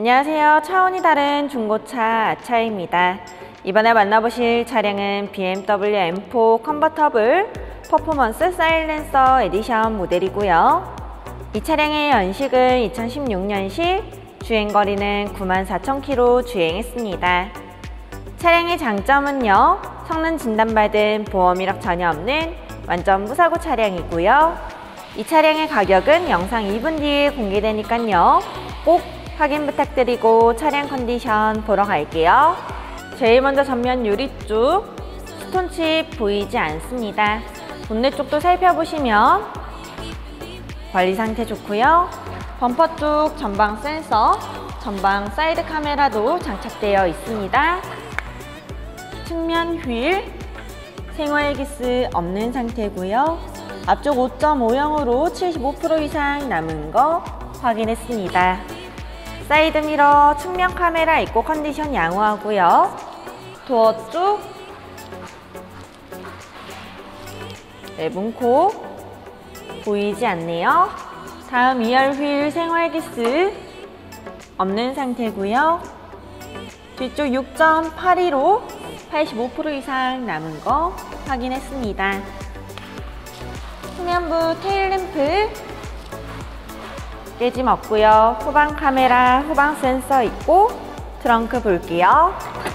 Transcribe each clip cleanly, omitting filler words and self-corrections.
안녕하세요. 차원이 다른 중고차 아차입니다. 이번에 만나보실 차량은 BMW M4 컨버터블 퍼포먼스 사일렌서 에디션 모델이고요. 이 차량의 연식은 2016년식, 주행거리는 94,000km 주행했습니다. 차량의 장점은요, 성능 진단받은 보험 이력 전혀 없는 완전 무사고 차량이고요. 이 차량의 가격은 영상 2분 뒤에 공개되니까요, 꼭 확인 부탁드리고 차량 컨디션 보러 갈게요. 제일 먼저 전면 유리 쪽 스톤칩 보이지 않습니다. 본넷 쪽도 살펴보시면 관리 상태 좋고요. 범퍼 쪽 전방 센서, 전방 사이드 카메라도 장착되어 있습니다. 측면 휠 생활기스 없는 상태고요. 앞쪽 5.5형으로 75% 이상 남은 거 확인했습니다. 사이드미러, 측면 카메라 있고 컨디션 양호하고요. 도어 쪽 내분코 보이지 않네요. 다음 2열 휠 생활기스 없는 상태고요. 뒤쪽 6.82로 85% 이상 남은 거 확인했습니다. 후면부 테일램프 깨짐 없고요. 후방 카메라, 후방 센서 있고 트렁크 볼게요.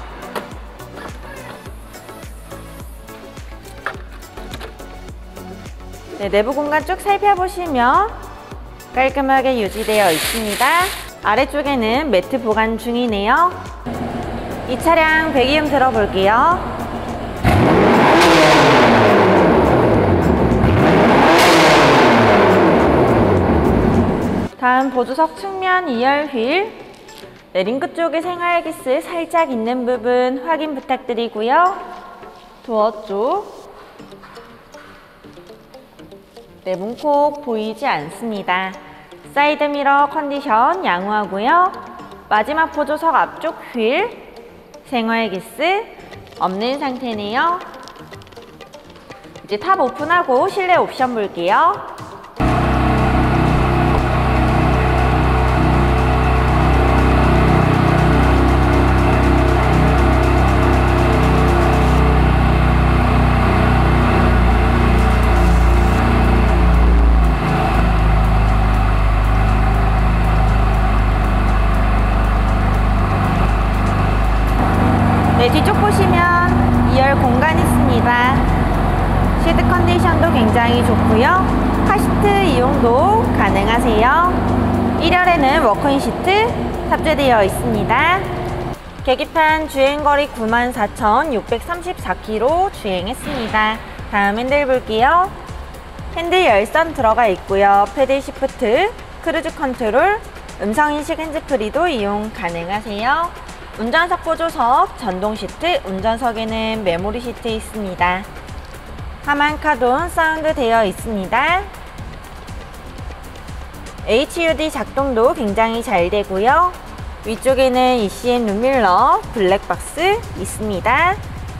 네, 내부 공간 쭉 살펴보시면 깔끔하게 유지되어 있습니다. 아래쪽에는 매트 보관 중이네요. 이 차량 배기음 들어볼게요. 다음 보조석 측면 2열 휠, 링크 쪽에 생활기스 살짝 있는 부분 확인 부탁드리고요. 도어 쪽 내분콕 보이지 않습니다. 사이드미러 컨디션 양호하고요. 마지막 보조석 앞쪽 휠 생활기스 없는 상태네요. 이제 탑 오픈하고 실내 옵션 볼게요. 네, 뒤쪽 보시면 2열 공간 있습니다. 시트 컨디션도 굉장히 좋고요. 카시트 이용도 가능하세요. 1열에는 워크인 시트 탑재되어 있습니다. 계기판 주행거리 94,634km 주행했습니다. 다음 핸들 볼게요. 핸들 열선 들어가 있고요. 패들 시프트, 크루즈 컨트롤, 음성인식 핸즈프리도 이용 가능하세요. 운전석 보조석, 전동 시트, 운전석에는 메모리 시트 있습니다. 하만 카돈 사운드 되어 있습니다. HUD 작동도 굉장히 잘 되고요. 위쪽에는 ECM 룸밀러, 블랙박스 있습니다.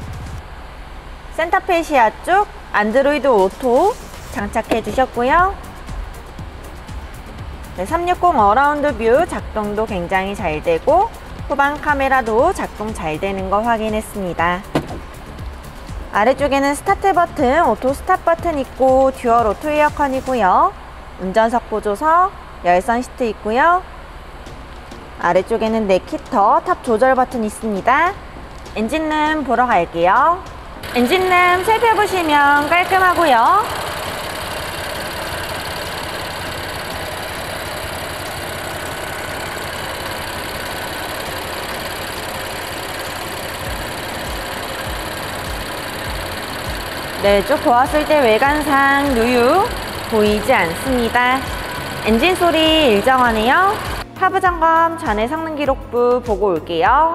센터페시아 쪽 안드로이드 오토 장착해 주셨고요. 네, 360 어라운드 뷰 작동도 굉장히 잘 되고 후방 카메라도 작동 잘 되는 거 확인했습니다. 아래쪽에는 스타트 버튼, 오토 스탑 버튼 있고 듀얼 오토 에어컨이고요. 운전석 보조석, 열선 시트 있고요. 아래쪽에는 넥히터, 탑 조절 버튼 있습니다. 엔진룸 보러 갈게요. 엔진룸 살펴보시면 깔끔하고요. 네, 쭉 보았을 때 외관상 누유 보이지 않습니다. 엔진 소리 일정하네요. 하부 점검 전에 성능 기록부 보고 올게요.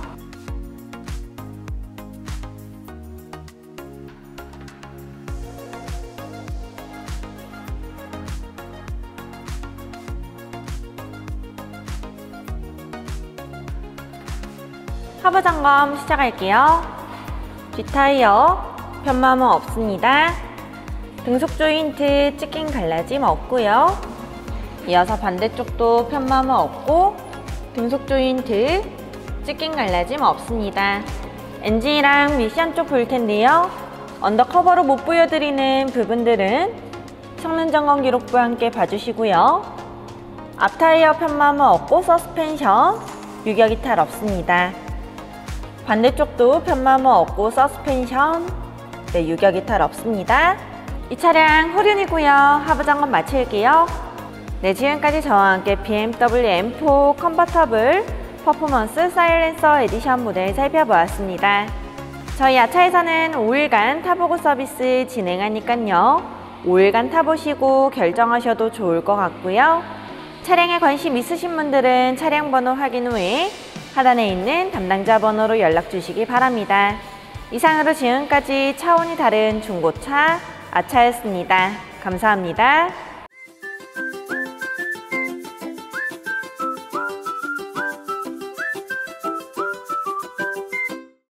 하부 점검 시작할게요. 뒷타이어 편마모 없습니다. 등속 조인트 찍힌 갈라짐 없고요. 이어서 반대쪽도 편마모 없고 금속 조인트, 찢긴 갈라짐 없습니다. 엔진이랑 미션 쪽 볼 텐데요. 언더커버로 못 보여드리는 부분들은 성능 점검 기록부와 함께 봐주시고요. 앞타이어 편마모 없고 서스펜션, 유격 이탈 없습니다. 반대쪽도 편마모 없고 서스펜션, 유격 이탈 없습니다. 이 차량 후륜이고요. 하부 점검 마칠게요. 지금까지 저와 함께 BMW M4 컨버터블 퍼포먼스 사일렌서 에디션 모델 살펴보았습니다. 저희 아차에서는 5일간 타보고 서비스 진행하니깐요. 5일간 타보시고 결정하셔도 좋을 것 같고요. 차량에 관심 있으신 분들은 차량 번호 확인 후에 하단에 있는 담당자 번호로 연락 주시기 바랍니다. 이상으로 지금까지 차원이 다른 중고차 아차였습니다. 감사합니다.